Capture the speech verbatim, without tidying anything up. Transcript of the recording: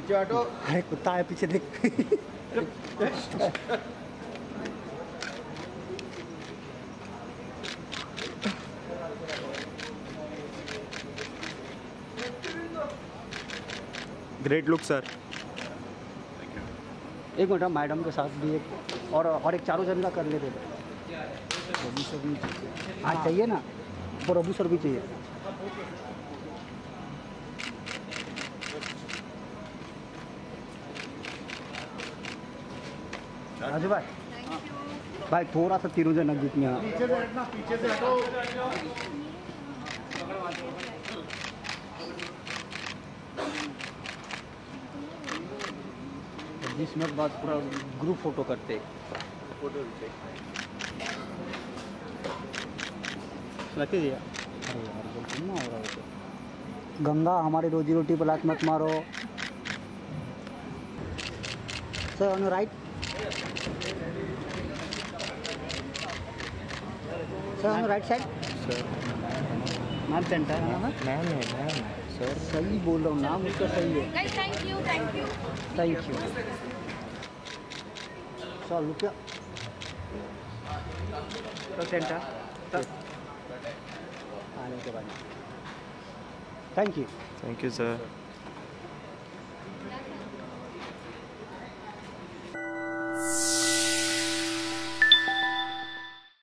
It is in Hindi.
पीछे हटो। अरे कुत्ता है पीछे देख। Great look sir. एक मिनट मैडम के साथ भी एक और और एक चारों जन का कर लेते थे। प्रभु सर भी हाँ चाहिए ना, प्रभु सर भी चाहिए। राजू भाई भाई थोड़ा सा तीनों जन नजदीक में। पीछे से हटना, पीछे से हटो। बीस मिनट बाद पूरा ग्रुप फोटो करते फोटो रख दिया। अरे यार बिल्कुल ना हो रहा है। गंगा हमारी रोजी रोटी पर लात मत मारो। Sir on right. Sir on right side. Sir ma'am centre है ना मैम? मैम है मैम सर। सही बोल रहा हूँ, नाम उसका सही है। Thank you thank you thank you. Sir रुपया तो सेंटर आने के बाद। Thank you. Thank you sir.